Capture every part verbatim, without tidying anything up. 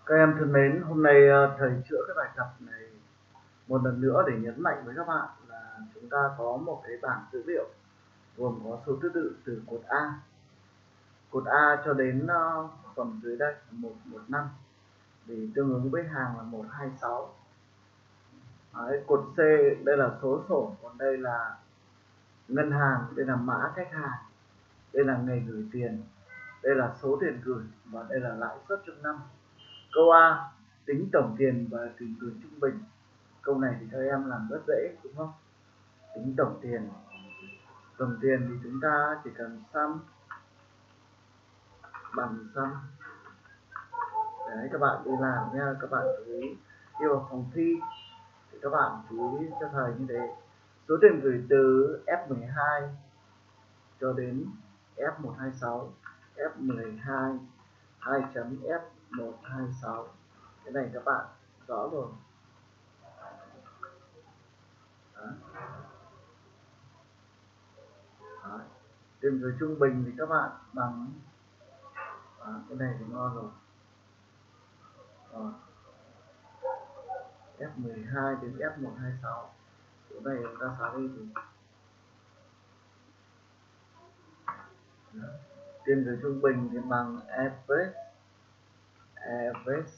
Các em thân mến, hôm nay ờ, thầy chữa cái bài tập này một lần nữa để nhấn mạnh với các bạn là chúng ta có một cái bảng dữ liệu gồm có số thứ tự từ cột A. Cột A cho đến uh, phần dưới đây là một một năm thì tương ứng với hàng là một hai sáu. Đấy, cột C đây là số sổ, còn đây là ngân hàng, đây là mã khách hàng, đây là ngày gửi tiền, đây là số tiền gửi và đây là lãi suất trong năm. Câu A tính tổng tiền và tiền gửi trung bình. Câu này thì các em làm rất dễ đúng không? Tính tổng tiền. Tổng tiền thì chúng ta chỉ cần sum bằng sum. Đấy, các bạn đi làm nha, các bạn chú ý khi vào phòng thi thì các bạn chú ý cho thầy như thế. Số tiền gửi từ F mười hai cho đến F một hai sáu, F mười hai hai chấm F một hai sáu. Cái này các bạn rõ rồi. Đó. Đó. Tiền gửi trung bình thì các bạn bằng đó, cái này thì ngon rồi. Đó. F mười hai đến F một hai sáu. Chỗ này chúng ta xóa đi thì đó. Tiền gửi trung bình thì bằng average average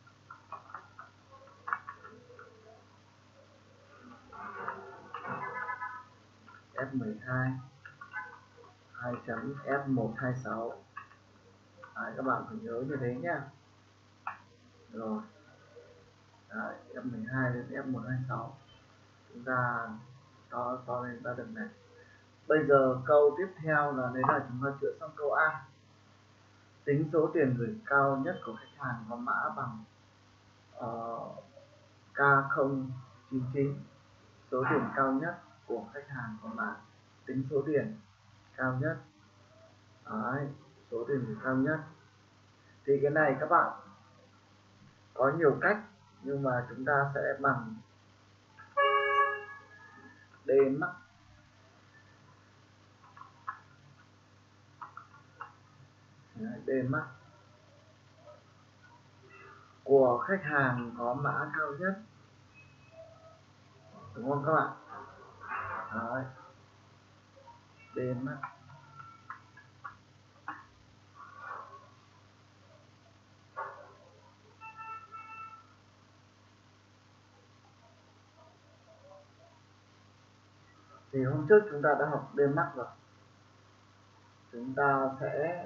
F mười hai hai chấm F một hai sáu. Đấy, các bạn phải nhớ như thế nhá. Rồi. Đấy, F mười hai đến F một hai sáu. Chúng ta to to lên ta được này. Bây giờ câu tiếp theo là đấy là chúng ta chữa xong câu A. Tính số tiền gửi cao nhất của khách hàng có mã bằng uh, K không chín chín. Số tiền cao nhất của khách hàng có mã. Tính số tiền cao nhất. Đấy, số tiền gửi cao nhất. Thì cái này các bạn có nhiều cách, nhưng mà chúng ta sẽ bằng D max. D max của khách hàng có mã cao nhất, đúng không các bạn? Đấy. D max thì hôm trước chúng ta đã học D max rồi. Chúng ta sẽ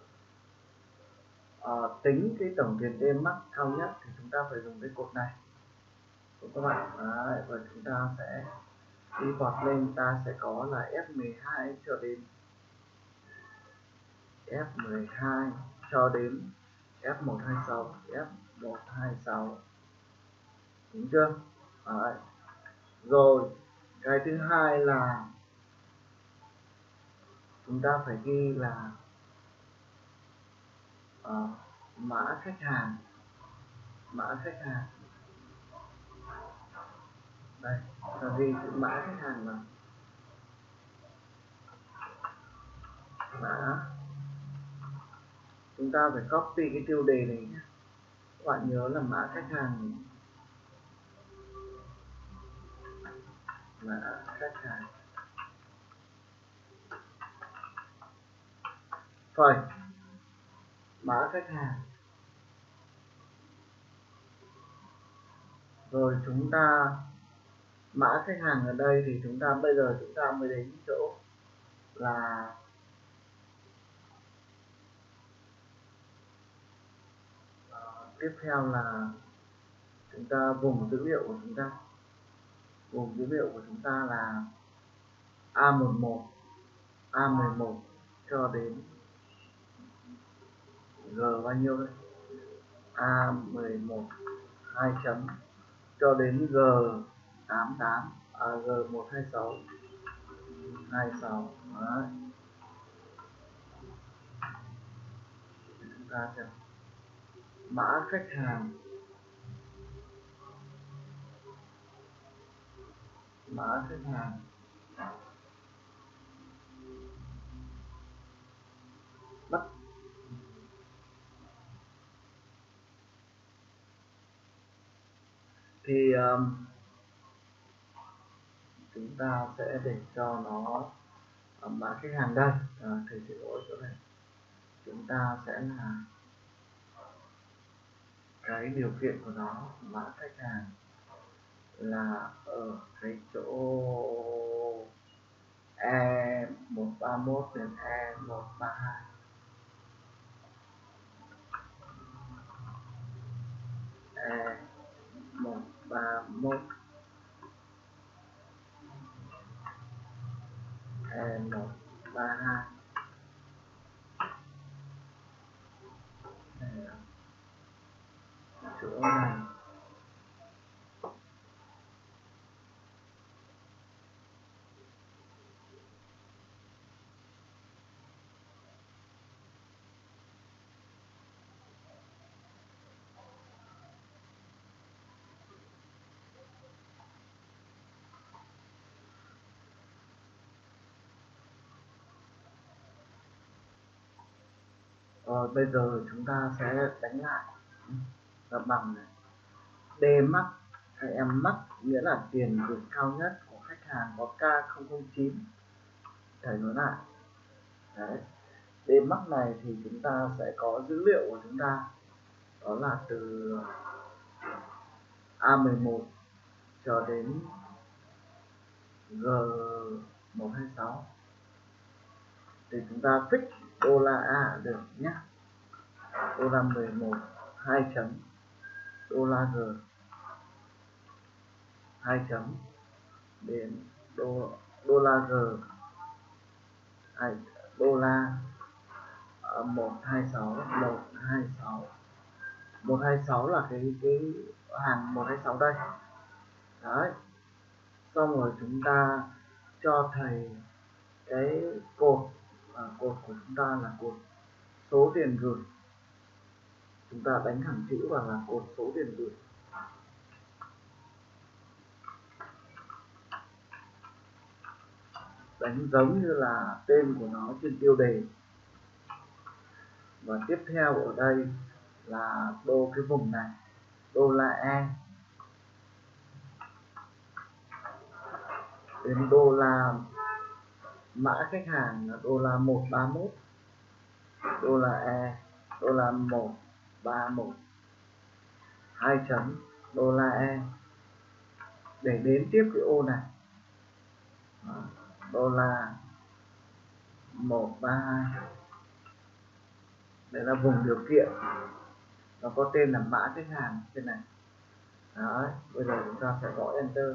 uh, tính cái tổng tiền D max cao nhất thì chúng ta phải dùng cái cột này, đúng các bạn? Đấy, và chúng ta sẽ đi vọt lên, ta sẽ có là F mười hai cho đến F mười hai cho đến F một hai sáu, F một hai sáu, đúng chưa? Đấy. Rồi cái thứ hai là chúng ta phải ghi là uh, mã khách hàng, mã khách hàng đây, ta ghi chữ mã khách hàng vào mã. Chúng ta phải copy cái tiêu đề này nhé, các bạn nhớ là mã khách hàng, mã khách hàng phẩy mã khách hàng. Rồi chúng ta mã khách hàng ở đây thì chúng ta bây giờ chúng ta mới đến chỗ là uh, tiếp theo là chúng ta vùng dữ liệu của chúng ta, vùng dữ liệu của chúng ta là A mười một, A mười một cho đến G bao nhiêu đây? A mười một hai chấm cho đến G tám tám, à, G một hai sáu hai sáu. Đấy. Chúng ta xem mã khách hàng, mã khách hàng bắt thì um, chúng ta sẽ để cho nó ở mã khách hàng đây. À, thầy xin lỗi chỗ này, chúng ta sẽ là cái điều kiện của nó, mã khách hàng là ở cái chỗ E một ba mốt đến E một ba hai. E một ba mốt, E một ba hai. Đây là chỗ này. Rồi bây giờ chúng ta sẽ đánh lại là bằng này. D max hay M max nghĩa là tiền gửi cao nhất của khách hàng có K không không chín. Thầy nói lại. Đấy. D max này thì chúng ta sẽ có dữ liệu của chúng ta. Đó là từ A mười một cho đến G một hai sáu. Thì chúng ta fix đô la A được nhé. Đô la mười một hai chấm, đô la G hai chấm, đến đô đô la G hai, đô la một hai sáu một hai sáu. một hai sáu là cái cái hàng một hai sáu đây. Đấy. Xong rồi chúng ta cho thầy cái cột, à, cột của chúng ta là cột số tiền gửi. Chúng ta đánh thẳng chữ vào là cột số tiền gửi. Đánh giống như là tên của nó trên tiêu đề. Và tiếp theo ở đây là đô cái vùng này, đô la E đến đô la mã khách hàng là đô la một ba mốt, đô la E đô la một ba một hai chấm, đô la E để đến tiếp cái ô này, đô la một ba hai. Đây là vùng điều kiện, nó có tên là mã khách hàng trên này. Đấy, bây giờ chúng ta sẽ gõ enter.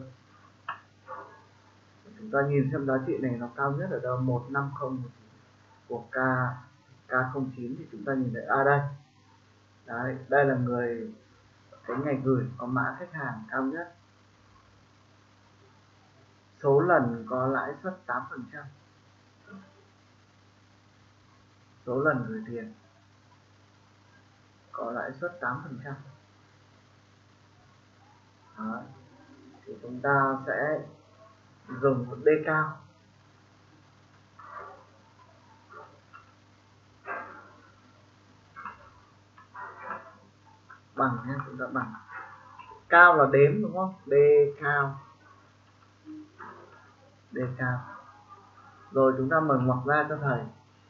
Chúng ta nhìn xem giá trị này nó cao nhất ở đâu, một năm không của K K không chín thì chúng ta nhìn thấy à đây. Đấy, đây là người cái ngày gửi có mã khách hàng cao nhất. Số lần có lãi suất tám phần trăm. Số lần gửi tiền có lãi suất tám phần trăm. Đó. Thì chúng ta sẽ dùng một D cao. Bằng nhé, chúng ta bằng. Cao là đếm đúng không? D cao. D cao. Rồi chúng ta mở ngoặc ra cho thầy.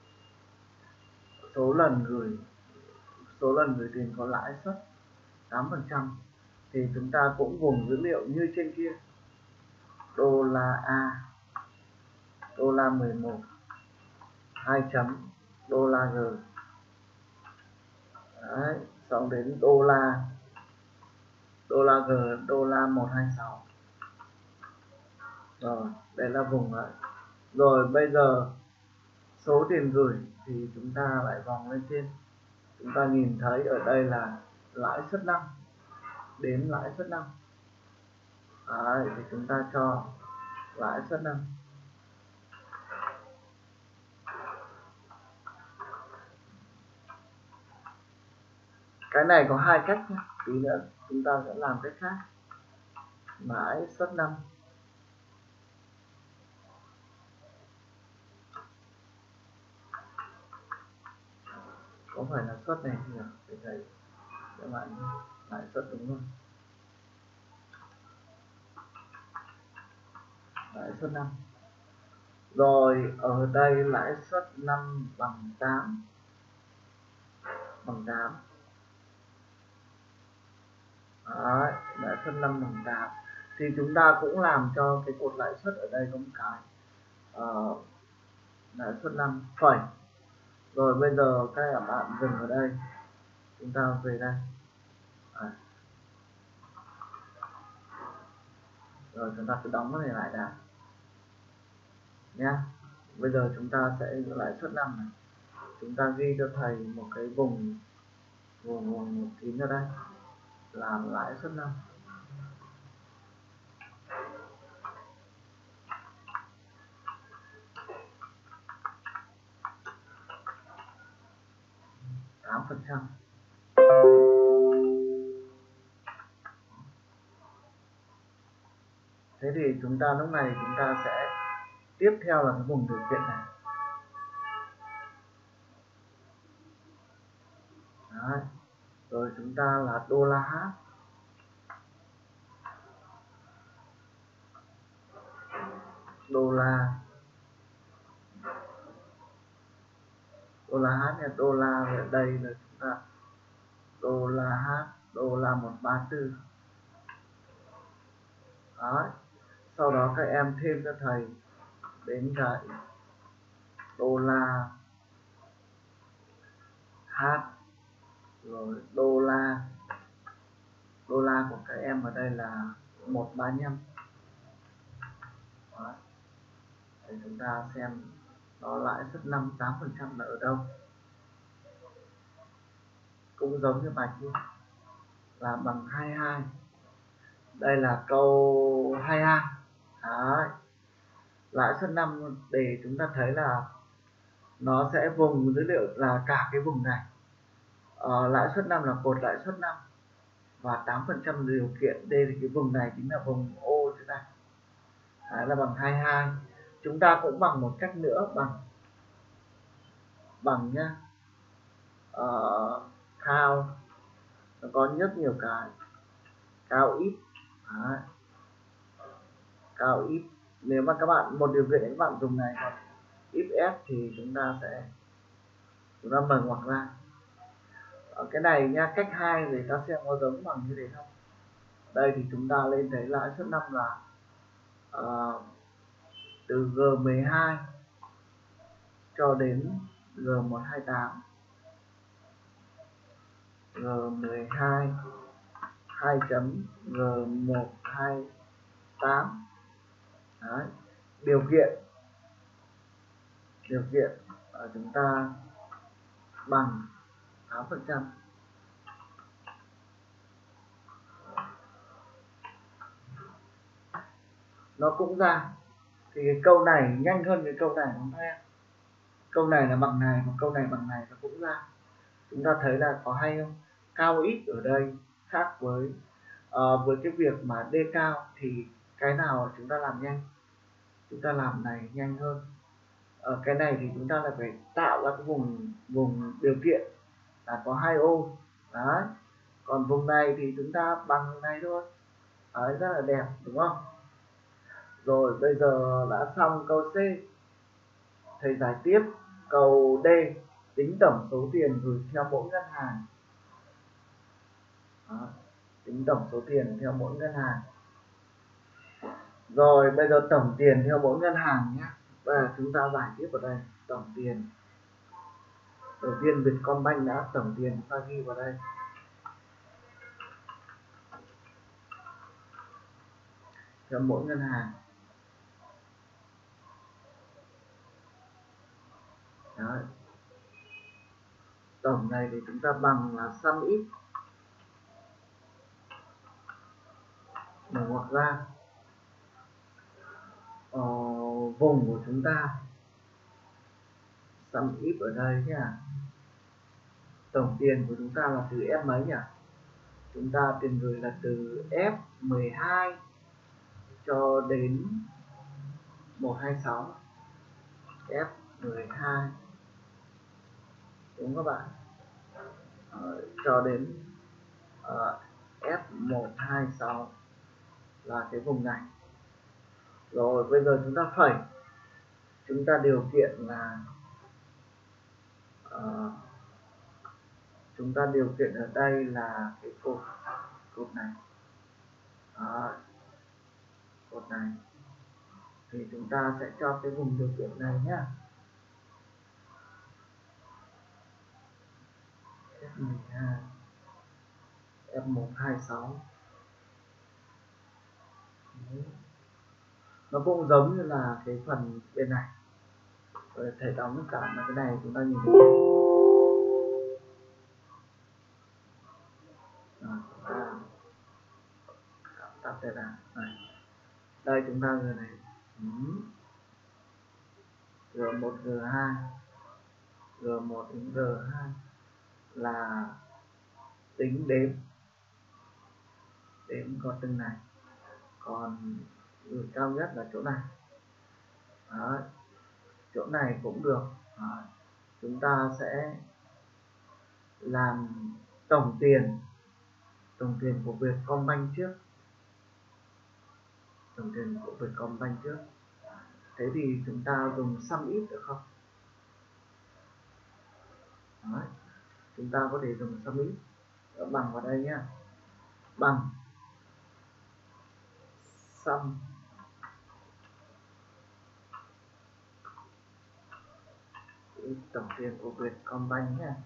Số lần gửi số lần gửi tiền có lãi suất tám phần trăm. Thì chúng ta cũng vùng dữ liệu như trên kia. Đô la A, đô la mười một hai chấm, đô la G. Đấy, xong đến đô la đô la G, đô la một hai sáu. Rồi, đây là vùng đấy. Rồi bây giờ số tiền gửi thì chúng ta lại vòng lên trên. Chúng ta nhìn thấy ở đây là lãi suất năm, đến lãi suất năm. Đấy, thì chúng ta cho lãi suất năm. Cái này có hai cách nhé. Tí nữa chúng ta sẽ làm cách khác. Lãi suất năm. Có phải là suất này nhỉ? Để thầy các bạn lãi suất đúng không? lãi suất năm. Rồi ở đây lãi suất năm bằng tám, bằng tám. Đấy, lãi suất năm bằng tám. Thì chúng ta cũng làm cho cái cột lãi suất ở đây có một cái uh, lãi suất năm phẩy. Rồi bây giờ các bạn dừng ở đây, chúng ta về đây. À. Rồi chúng ta cứ đóng cái này lại đã nhá. Bây giờ chúng ta sẽ lãi suất năm này, chúng ta ghi cho thầy một cái vùng vùng vùng một kín ở đây là lãi suất năm. tám phần trăm. Thế thì chúng ta lúc này chúng ta sẽ tiếp theo là cái vùng điều kiện này. Đấy. Rồi chúng ta là đô la H. Đô la đô la H nha, đô la ở đây là chúng ta đô la H, đô la một ba tư. Đấy. Sau đó các em thêm cho thầy đến cái đô la H, rồi đô la đô la của các em ở đây là một ba năm. Đấy. Để chúng ta xem nó lãi suất năm tám phần trăm là ở đâu. Cũng giống như bài kia là bằng hai mươi hai. Đây là câu hai mươi hai. Đấy. Lãi suất năm để chúng ta thấy là nó sẽ vùng dữ liệu là cả cái vùng này. Ờ, lãi suất năm là cột lãi suất năm và tám phần trăm điều kiện. Đây thì cái vùng này chính là vùng ô chúng ta. Đấy là bằng hai mươi hai. Chúng ta cũng bằng một cách nữa, bằng bằng nhá. Ờ, count nó có rất nhiều cái. Count ít. Đấy. Count ít. Nếu mà các bạn một điều kiện các bạn dùng này, còn if s thì chúng ta sẽ chúng ta mở ngoặc ra. Ở cái này nha, cách hai để ta xem có giống bằng như thế không. Đây thì chúng ta lên thấy lãi suất năm là uh, từ G mười hai cho đến G một hai tám. G mười hai hai chấm G một hai tám. Đấy. Điều kiện điều kiện uh, chúng ta bằng tám phần trăm. Nó cũng ra. Thì cái câu này nhanh hơn cái câu này không em? Câu này là bằng này, một câu này bằng này nó cũng ra. Chúng ta thấy là có hay không? Cao ít ở đây khác với uh, với cái việc mà D cao thì cái nào chúng ta làm nhanh? Chúng ta làm này nhanh hơn. Ở cái này thì chúng ta là phải tạo ra cái vùng vùng điều kiện là có hai ô. Đấy. Còn vùng này thì chúng ta bằng này thôi. Đấy, rất là đẹp đúng không? Rồi bây giờ đã xong câu C. Thầy giải tiếp câu D, tính tổng số tiền gửi theo mỗi ngân hàng. Đó, tính tổng số tiền theo mỗi ngân hàng. Rồi bây giờ tổng tiền theo mỗi ngân hàng nhé. Và chúng ta giải tiếp vào đây tổng tiền. Đầu tiên Vietcombank đã tổng tiền ta ghi vào đây. Theo mỗi ngân hàng. Đấy. Tổng này thì chúng ta bằng là sum ít. Mở ngoặc ra. Ờ, vùng của chúng ta sum ít ở đây nhé. Tổng tiền của chúng ta là từ F mấy nhỉ? Chúng ta tiền gửi là từ F mười hai cho đến một hai sáu. F mười hai đúng các bạn. Ờ, cho đến uh, F một hai sáu là cái vùng này. Rồi bây giờ chúng ta phẩy, chúng ta điều kiện là uh, chúng ta điều kiện ở đây là cái cột cột này. Đó, cột này thì chúng ta sẽ cho cái vùng điều kiện này nhé, ép mười hai, ép một hai sáu. Nó cũng giống như là cái phần bên này. Rồi thầy đóng cả là cái này chúng ta nhìn thấy. Rồi, chúng ta tắt đây là này. Đây chúng ta người này G một G hai, G một đến G hai là tính đếm đếm con từng này, còn người cao nhất là chỗ này. Đó, chỗ này cũng được. Đó, chúng ta sẽ làm tổng tiền tổng tiền của Vietcombank trước, tổng tiền của Vietcombank trước. Thế thì chúng ta dùng sum if được không? Đấy, chúng ta có thể dùng sum if bằng vào đây nhé, bằng sum tổng tiền của Vietcombank nhé.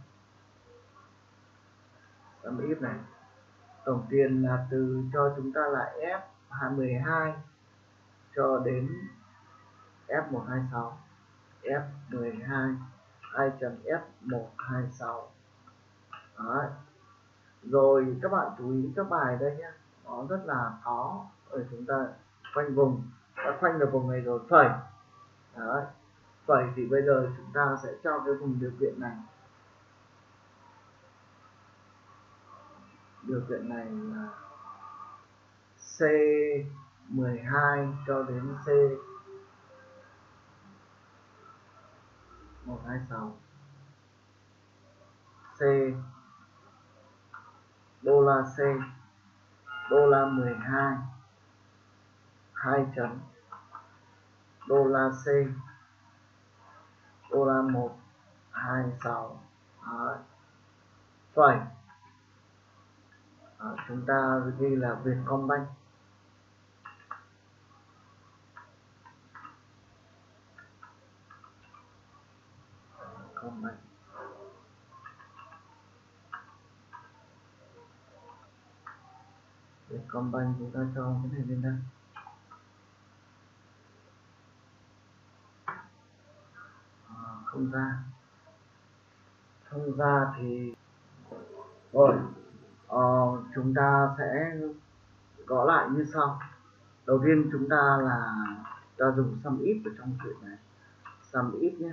Sum if này, tổng tiền là từ cho chúng ta là F mười hai cho đến F một hai sáu, F mười hai hai chấm F một hai sáu. Đấy. Rồi các bạn chú ý các bài đây nhé, nó rất là khó. Rồi chúng ta khoanh vùng, đã khoanh được vùng này rồi, phẩy. Đấy. Phẩy thì bây giờ chúng ta sẽ cho cái vùng điều kiện này, điều kiện này là C mười hai cho đến C một hai sáu, C đô la C đô la mười hai hai chấm đô la C đô la một hai sáu. Phẩy. Đó, chúng ta ghi là Vietcombank. Vietcombank. Vietcombank chúng ta cho cái này lên đây. À, không ra. Không ra thì rồi ờ, chúng ta sẽ gõ lại như sau. Đầu tiên chúng ta là ta dùng sum if ở trong chuyện này, sum if nhé,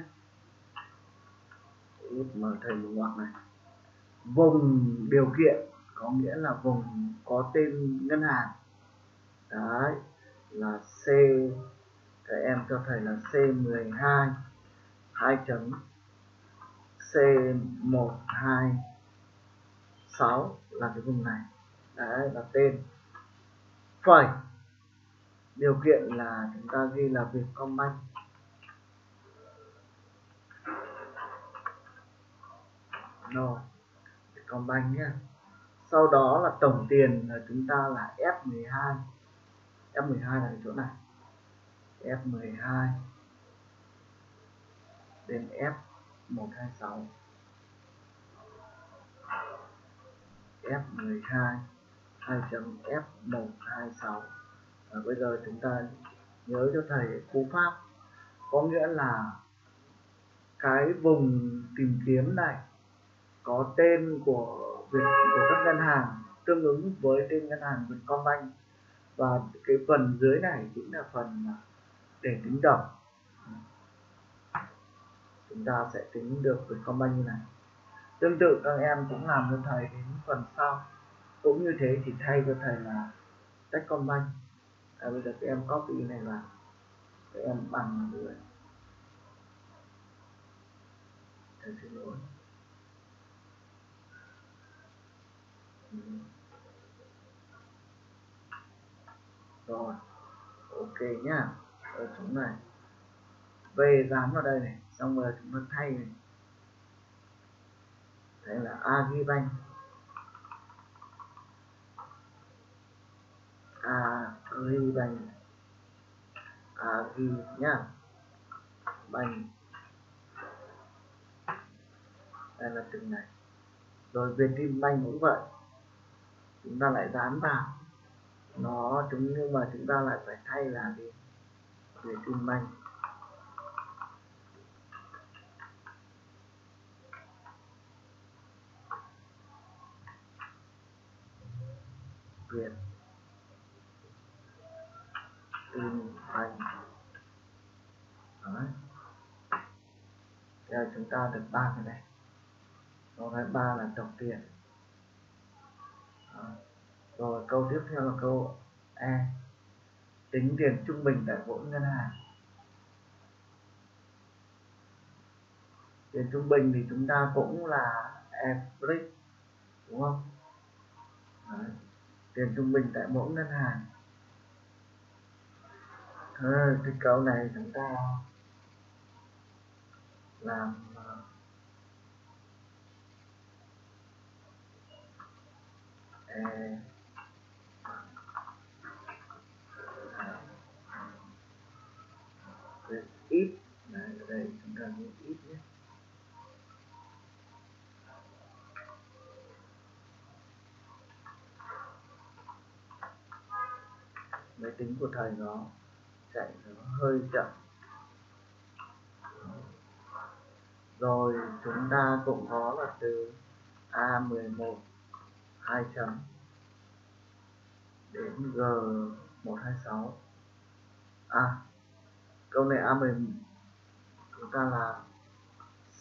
if mà thầy một ngoặc này. Vùng điều kiện có nghĩa là vùng có tên ngân hàng. Đấy là C, các em cho thầy là C mười hai hai chấm C một hai sáu là cái vùng này. Đấy là tên. Phẩy, điều kiện là chúng ta ghi là Vietcombank. No, Vietcombank nhé. Sau đó là tổng tiền là chúng ta là F mười hai. F mười hai là cái chỗ này, F mười hai đến F một hai sáu, F mười hai hai chấm F một hai sáu. Và bây giờ chúng ta nhớ cho thầy cú pháp, có nghĩa là cái vùng tìm kiếm này có tên của Việt, của các ngân hàng tương ứng với tên ngân hàng Vietcombank, và cái phần dưới này chính là phần để tính tổng. Chúng ta sẽ tính được Vietcombank như này. Tương tự các em cũng làm cho thầy đến phần sau cũng như thế, chỉ thay cho thầy là Techcombank. À, bây giờ các em copy này vào, các em bằng dưới. Thầy xin lỗi. Rồi, ok. ok nhá. Ở chúng này V dán vào đây này, xong rồi chúng ta thay này. Đây là Agribank, Agribank, Agri nhá, Bank. Đây là từng này. Rồi Vietinbank cũng vậy, chúng ta lại dán vào nó chúng, nhưng mà chúng ta lại phải thay là gì, Vietinbank. Việt Tin Bank. Đấy. Giờ chúng ta được ba cái này. Câu thứ ba là độc tiền. Đó. Rồi câu tiếp theo là câu E, tính tiền trung bình tại mỗi ngân hàng. Tiền trung bình thì chúng ta cũng là average, đúng không? Đấy. Tiền trung bình tại mỗi ngân hàng. Ờ, cái câu này chúng ta làm e ít này, ở đây chúng ta viết ít nhé. Máy tính của thầy nó chạy nó hơi chậm. Rồi chúng ta cũng có là từ A mười một hai chấm đến G một hai sáu. À, câu này A mười chúng ta là C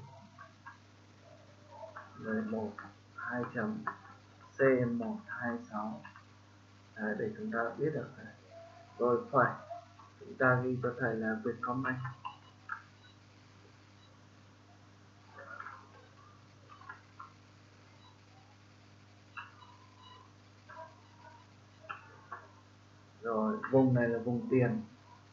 mười một hai chấm C một hai sáu. À, để chúng ta biết được này. Rồi phải chúng ta ghi cho thầy là Vietcombank. Rồi vùng này là vùng tiền.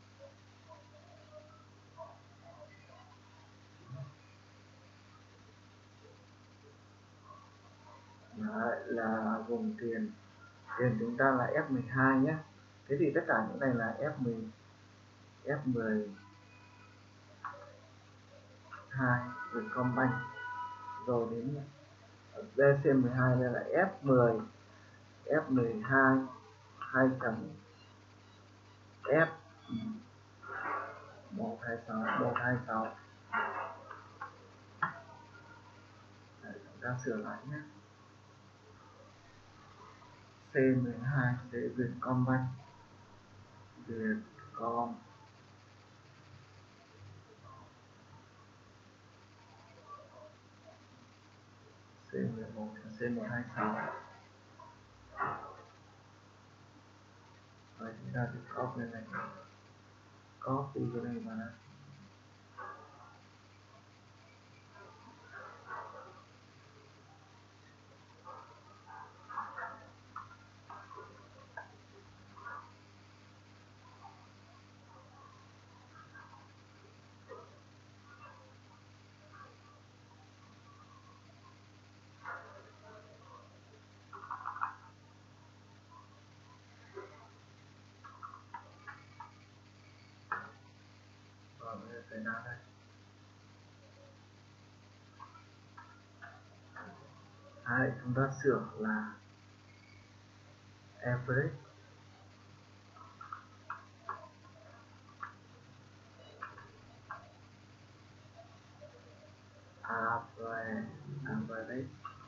Đấy, là vùng tiền. Tiền chúng ta là F mười hai nhé. Thế thì tất cả những này là F mười, F mười hai Vietcombank. Rồi đến D C mười hai đây là F mười, F mười hai hai chấm F một hai sáu một hai sáu. Đấy, chúng ta sửa lại nhé. C mười hai C Vietcombank, Vietcom C mười một C một hai sáu. Rồi chúng ta sẽ copy này, copy cái này vào đây. Rồi bây giờ phải ra đây. Đấy, chúng ta sửa là average average average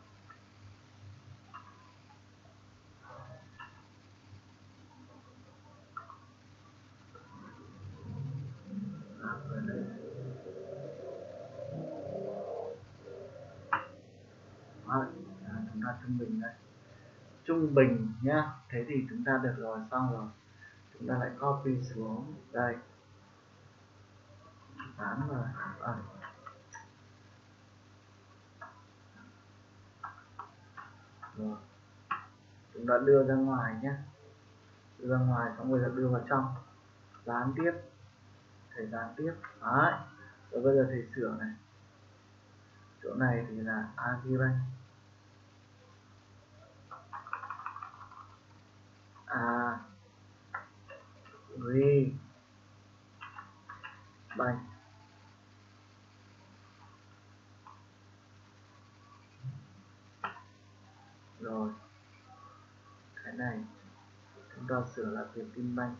average. Đấy, à, chúng ta trung bình đây, trung bình nhá. Thế thì chúng ta được rồi, xong rồi chúng ta lại copy xuống đây, dán vào à. Rồi chúng ta đưa ra ngoài nhé, đưa ra ngoài xong rồi đưa vào trong. gián tiếp, thầy gián tiếp. Đấy. Rồi bây giờ thầy sửa này, chỗ này thì là Agribank, Agribank rồi. Cái này chúng ta sửa là Vietinbank.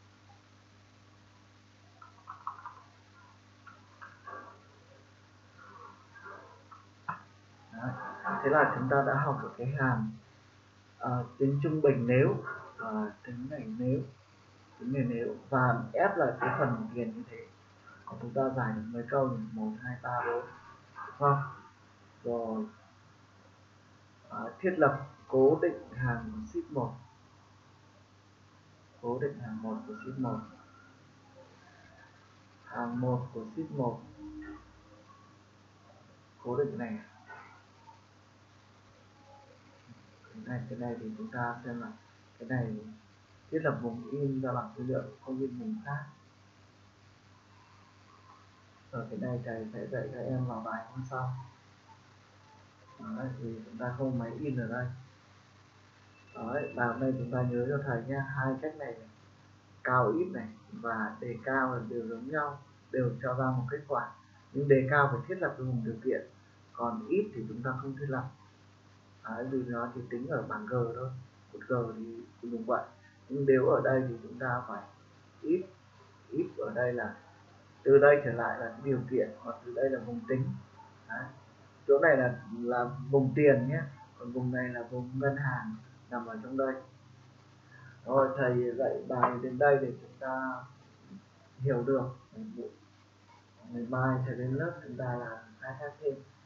Đấy. Thế là chúng ta đã học được cái hàm uh, tính trung bình nếu, uh, tính này nếu, tính này nếu, và F là cái phần tiền như thế. Chúng ta giải được mấy câu này, một, hai, ba, bốn, đúng không? Rồi uh, thiết lập cố định hàm của sheet một, cố định hàm một của sheet một, hàm một của sheet một, cố định này. Cái này, cái này thì chúng ta xem là cái này thiết lập vùng in ra bảng tư liệu, không in vùng khác. Rồi cái này thầy sẽ dạy các em vào bài hôm sau. Đấy, thì chúng ta không máy in ở đây. Đấy, và hôm nay chúng ta nhớ cho thầy nhé, hai cách này, này cao ít này và đề cao là đều giống nhau, đều cho ra một kết quả, nhưng đề cao phải thiết lập cái vùng điều kiện, còn ít thì chúng ta không thiết lập. Đấy, vì nó chỉ tính ở bảng G thôi, cột G thì dùng vậy, nhưng nếu ở đây thì chúng ta phải ít, ít ở đây là từ đây trở lại là điều kiện, còn từ đây là vùng tính. Đấy. Chỗ này là là vùng tiền nhé, còn vùng này là vùng ngân hàng nằm ở trong đây. Rồi thầy dạy bài đến đây để chúng ta hiểu được. Ngày mai thầy đến lớp chúng ta là khai thác thêm.